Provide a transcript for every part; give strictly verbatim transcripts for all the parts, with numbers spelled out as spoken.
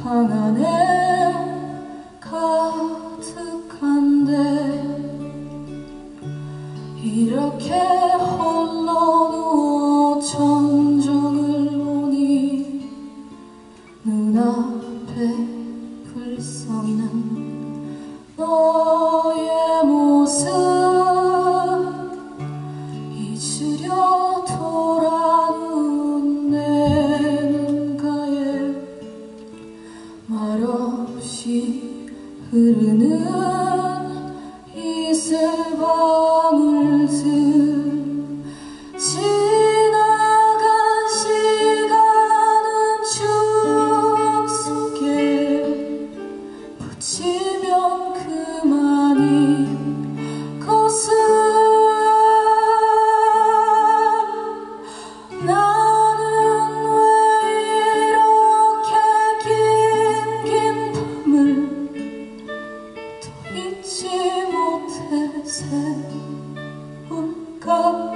방 안에 가득한데 이렇게 홀로 누워 천정을 보니 눈앞에 불성이는 너의 모습 잊으려 돌아온 내 눈가에 말없이 흐르는 이슬방울들 지나간 시간은 추억 속에 붙이면 그만이 것을 나는 왜 이렇게 긴 긴 밤을 또 잊지 못해 새울까.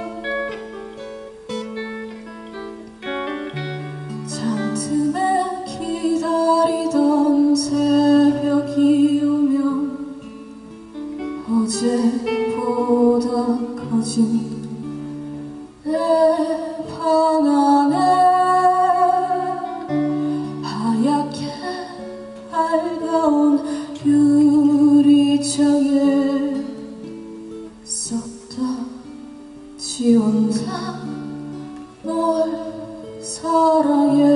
잠틈에 기다리던 새벽이 오면 어제보다 커진 내 방 안에 하얗게 밝아온 유리창에 썼다 지운다 널 사랑해.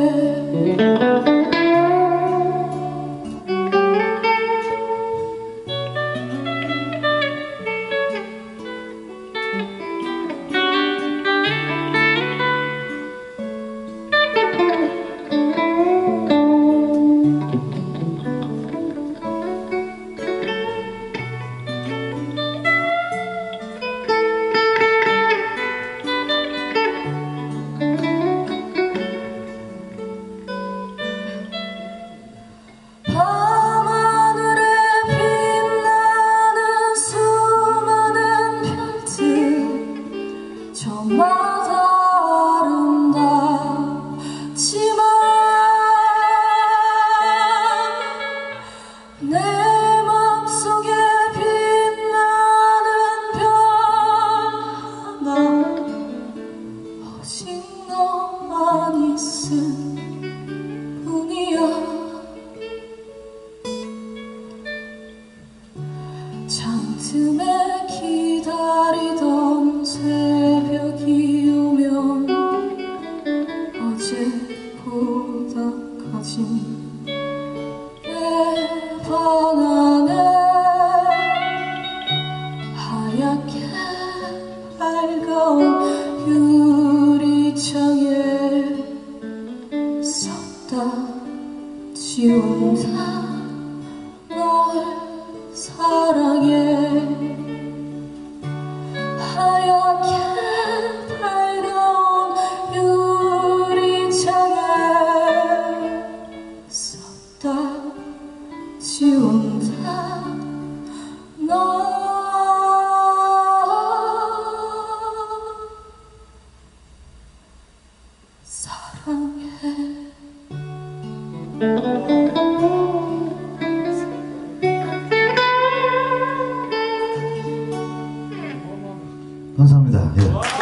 밤하늘에 빛나는 수많은 별들 저마다 아름답지만 내 맘속에 빛나는 별 하나 오직 너만 있을 뿐이야. 잠틈에 기다리던 새벽이 오면 어제보다 커진 내 방 안에 하얗게 밝아온 유리창에 썼다 지운다 널 사랑해. 하얗게 밝아온 유리창에 썼다 지운다 널 사랑해. 감사합니다. 예.